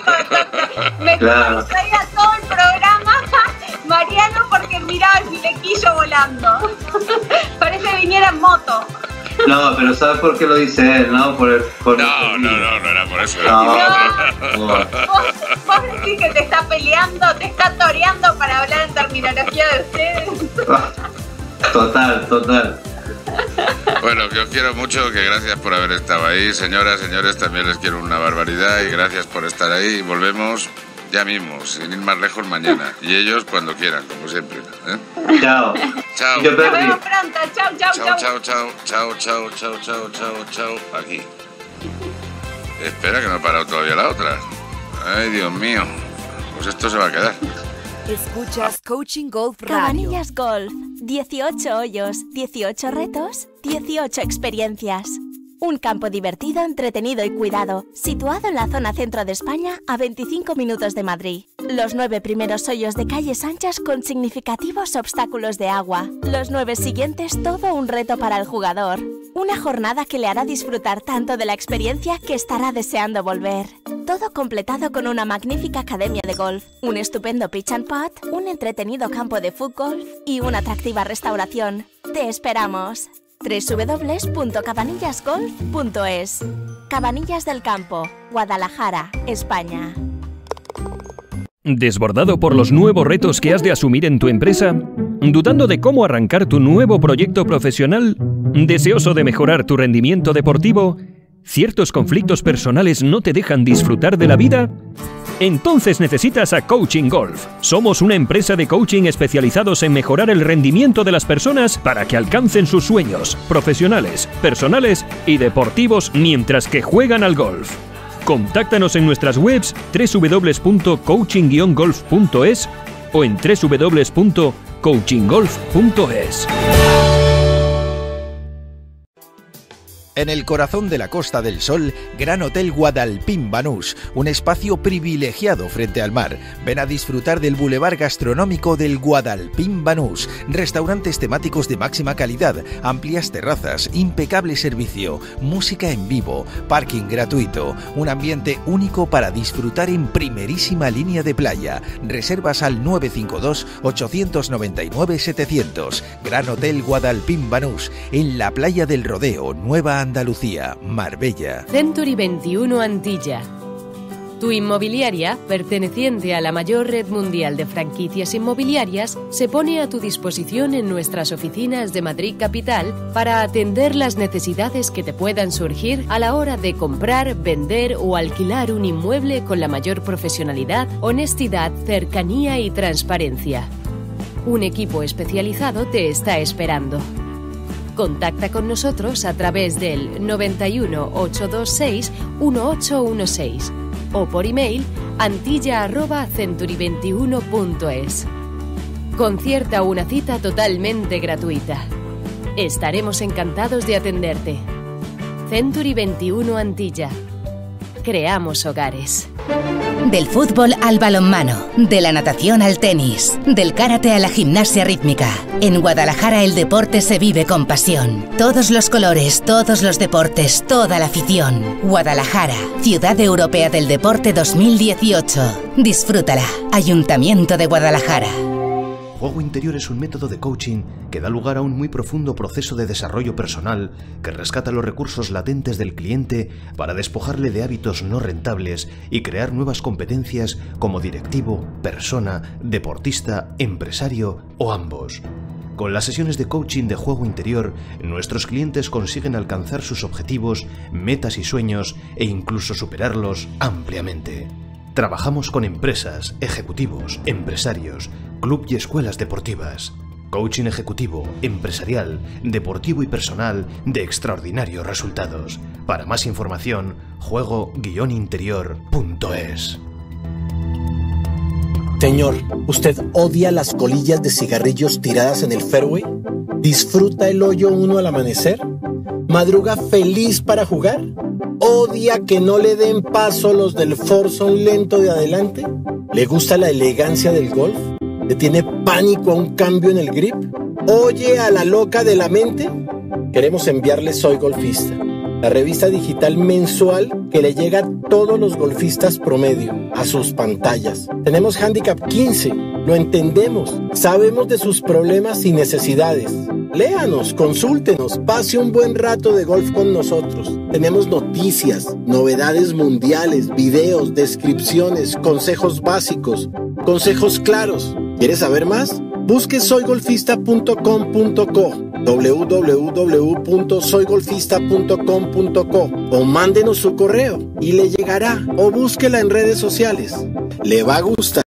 Me Claro. traía todo el programa Mariano porque miraba el flequillo volando. Parece que viniera en moto. No, pero ¿sabes por qué lo dice él? No, por el, por No, no, no, no era por eso. era No, por no. Vos, vos decís que te está peleando, te está toreando para hablar en terminología de ustedes. Total, total. Bueno, que os quiero mucho, que gracias por haber estado ahí. Señoras, señores, también les quiero una barbaridad y gracias por estar ahí. Y volvemos ya mismo, sin ir más lejos mañana. Y ellos cuando quieran, como siempre. ¿eh? Chao. Chao. Yo Nos perdí. vemos pronto. Chau, chau, Chao, chau. chao, chao, chao, chao, chao, chao, chao, chao. Aquí. Espera que no ha parado todavía la otra. Ay, Dios mío. Pues esto se va a quedar. Escuchas Coaching Golf Radio. Cabanillas Golf. dieciocho hoyos, dieciocho retos, dieciocho experiencias. Un campo divertido, entretenido y cuidado, situado en la zona centro de España, a veinticinco minutos de Madrid. Los nueve primeros hoyos de calles anchas con significativos obstáculos de agua. Los nueve siguientes, todo un reto para el jugador. Una jornada que le hará disfrutar tanto de la experiencia que estará deseando volver. Todo completado con una magnífica academia de golf, un estupendo pitch and putt, un entretenido campo de fútbol y una atractiva restauración. ¡Te esperamos! doble u doble u doble u punto cabanillas golf punto es. Cabanillas del Campo, Guadalajara, España. ¿Desbordado por los nuevos retos que has de asumir en tu empresa? ¿Dudando de cómo arrancar tu nuevo proyecto profesional? ¿Deseoso de mejorar tu rendimiento deportivo? ¿Ciertos conflictos personales no te dejan disfrutar de la vida? Entonces necesitas a Coaching Golf. Somos una empresa de coaching especializados en mejorar el rendimiento de las personas para que alcancen sus sueños profesionales, personales y deportivos mientras que juegan al golf. Contáctanos en nuestras webs doble u doble u doble u punto coaching guion golf punto es o en doble u doble u doble u punto coaching golf punto es. En el corazón de la Costa del Sol, Gran Hotel Guadalpín Banús, un espacio privilegiado frente al mar. Ven a disfrutar del bulevar gastronómico del Guadalpín Banús, restaurantes temáticos de máxima calidad, amplias terrazas, impecable servicio, música en vivo, parking gratuito, un ambiente único para disfrutar en primerísima línea de playa. Reservas al nueve cinco dos, ocho nueve nueve, setecientos. Gran Hotel Guadalpín Banús, en la playa del Rodeo, Nueva Andalucía, Marbella. Century veintiuno Antilla. Tu inmobiliaria, perteneciente a la mayor red mundial de franquicias inmobiliarias, se pone a tu disposición en nuestras oficinas de Madrid Capital para atender las necesidades que te puedan surgir a la hora de comprar, vender o alquilar un inmueble con la mayor profesionalidad, honestidad, cercanía y transparencia. Un equipo especializado te está esperando. Contacta con nosotros a través del noventa y uno, ochocientos veintiséis, dieciocho dieciséis o por email antilla arroba century veintiuno punto es. Concierta una cita totalmente gratuita. Estaremos encantados de atenderte. Century veintiuno Antilla. Creamos hogares. Del fútbol al balonmano, de la natación al tenis, del karate a la gimnasia rítmica. En Guadalajara el deporte se vive con pasión. Todos los colores, todos los deportes, toda la afición. Guadalajara, Ciudad Europea del Deporte dos mil dieciocho. Disfrútala. Ayuntamiento de Guadalajara. Juego interior es un método de coaching que da lugar a un muy profundo proceso de desarrollo personal que rescata los recursos latentes del cliente para despojarle de hábitos no rentables y crear nuevas competencias como directivo, persona, deportista, empresario o ambos. Con las sesiones de coaching de juego interior, nuestros clientes consiguen alcanzar sus objetivos, metas y sueños e incluso superarlos ampliamente. Trabajamos con empresas, ejecutivos, empresarios, club y escuelas deportivas. Coaching ejecutivo, empresarial, deportivo y personal de extraordinarios resultados. Para más información, juego guion interior punto es. Señor, ¿usted odia las colillas de cigarrillos tiradas en el fairway? ¿Disfruta el hoyo uno al amanecer? ¿Madruga feliz para jugar? ¿Odia que no le den paso los del foursome lento de adelante? ¿Le gusta la elegancia del golf? ¿Le tiene pánico a un cambio en el grip? ¿Oye a la loca de la mente? Queremos enviarle Soy Golfista, la revista digital mensual que le llega a todos los golfistas promedio, a sus pantallas. Tenemos Handicap quince, lo entendemos, sabemos de sus problemas y necesidades. Léanos, consúltenos, pase un buen rato de golf con nosotros. Tenemos noticias, novedades mundiales, videos, descripciones, consejos básicos, consejos claros. ¿Quieres saber más? Busque soy golfista punto com punto co, w w w punto soy golfista punto com punto co o mándenos su correo y le llegará, o búsquela en redes sociales. Le va a gustar.